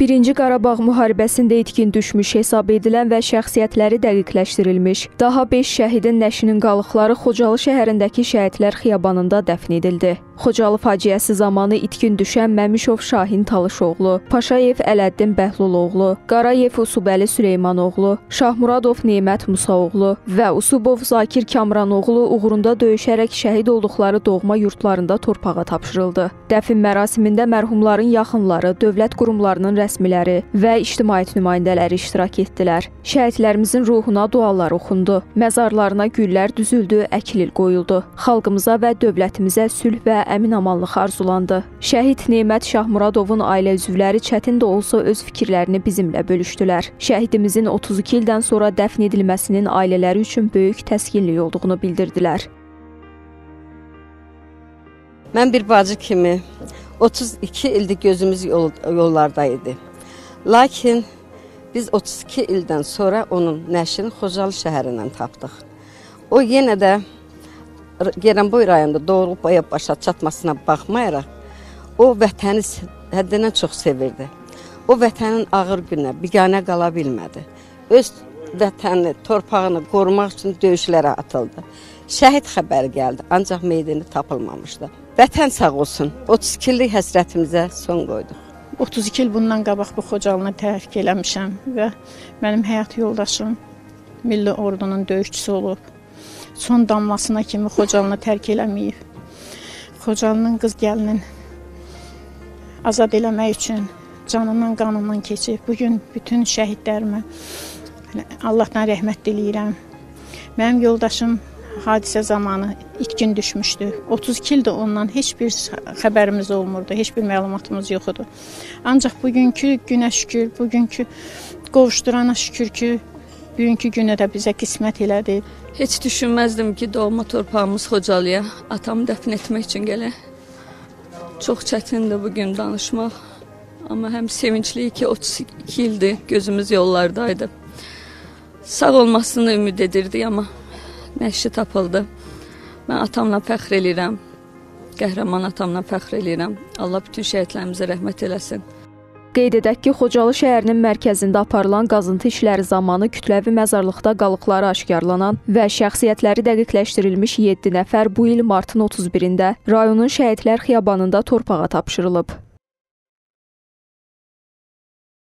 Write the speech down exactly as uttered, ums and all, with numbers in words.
Birinci Qarabağ müharibəsində itkin düşmüş hesab edilən və şəxsiyyətləri dəqiqləşdirilmiş daha beş şəhidin nəşinin qalıqları Xocalı şəhərindəki Şəhidlər Xiyabanında dəfn edildi. Xocalı faciəsi zamanı itkin düşən Məmişov Şahin Talışoğlu, Paşayev Ələddin Bəhluloğlu, Qarayev Usubəli Süleymanoğlu, Şahmuradov Nemət Musaoğlu və Usubov Zakir Kamranoğlu uğrunda döyüşərək şəhid olduqları doğma yurtlarında torpağa tapşırıldı. Dəfn mərasimində mərhumların yaxınları, dövlət qurumlarının rəsmiləri və ictimaiyyət nümayəndələri iştirak etdilər. Şəhidlərimizin ruhuna dualar oxundu, məzarlarına güllər düzüldü, əkilil qoyuldu. Xalqımıza və dövlətimizə sülh və əmin-amanlıq arzulandı. Şəhid Nemət Şahmuradovun ailə üzvləri çətin də olsa öz fikirlərini bizimlə bölüşdülər. Şəhidimizin otuz iki ildən sonra dəfn edilməsinin ailələri üçün böyük təskinlik olduğunu bildirdilər. Mən bir bacı kimi otuz iki ildir gözümüz yol, yollardaydı. Lakin biz otuz iki ildən sonra onun nəşini Xocalı şəhərindən tapdıq. O yenə də Gəranboy rayonunda doğulub başa çatmasına baxmayaraq, o vətəni həddindən çox sevirdi. O vətənin ağır günə biganə qala bilmədi. Öz vətənini, torpağını qorumaq üçün döyüşlərə atıldı. Şəhid xəbəri gəldi, ancaq meydini tapılmamışdı. Vətən sağ olsun, otuz iki illik həsrətimizə son qoyduq. otuz iki il bundan qabaq bu Xocalını tərk eləmişəm və mənim həyat yoldaşım Milli Ordunun döyüşçüsü olub. Son damlasına kimi Xocalını tərk eləməyib. Xocalının qız gəlinin azad eləmək üçün canından, qanından keçib. Bugün bütün şəhidlərimə Allahdan rəhmət diləyirəm. Mənim yoldaşım hadisə zamanı itkin düşmüşdü. otuz iki ildə ondan heç bir xəbərimiz olmurdu, heç bir məlumatımız yox idi. Ancaq bugünkü günə şükür, bugünkü qovuşdurana şükür ki, bugünkü günə də bizə qismət elədi. Heç düşünməzdim ki, doğma torpağımız Xocalıya atamı dəfn etmək üçün gələ. Çox çətindir bugün danışmaq. Amma həm sevincliyik ki, otuz iki ildir gözümüz yollardaydı. Sağ olmasını ümid edirdik, amma nəşi tapıldı. Mən atamla fəxr eləyirəm. Qəhrəman atamla fəxr eləyirəm. Allah bütün şəhidlərimizə rəhmət eləsin. Qeyd edək ki, Xocalı şəhərinin mərkəzində aparılan qazıntı işləri zamanı kütləvi məzarlıqda qalıqları aşkarlanan və şəxsiyyətləri dəqiqləşdirilmiş yeddi nəfər bu il martın otuz birində rayonun Şəhidlər Xiyabanında torpağa tapşırılıb.